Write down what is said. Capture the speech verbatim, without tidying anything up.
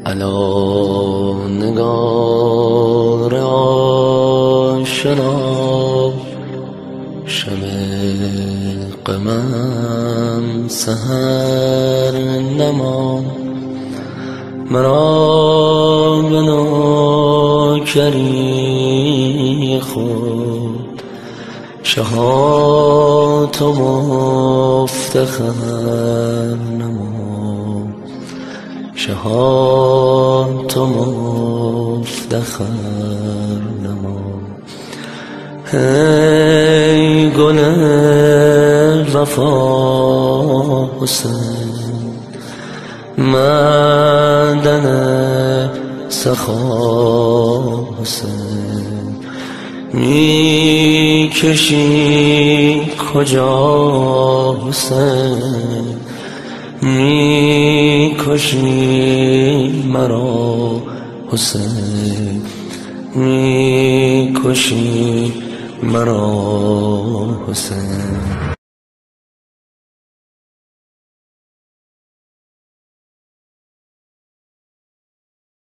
الا نگار آشنا، شب غمم سحر نما. مرا به نوکری خود شهات و مفتخر نما، شهات و مفتخر نما. ای گل وفا حسین، معدن سخا حسین، می کشی کجا حسین، می کشی مرا حسین، می کشی مرا حسین.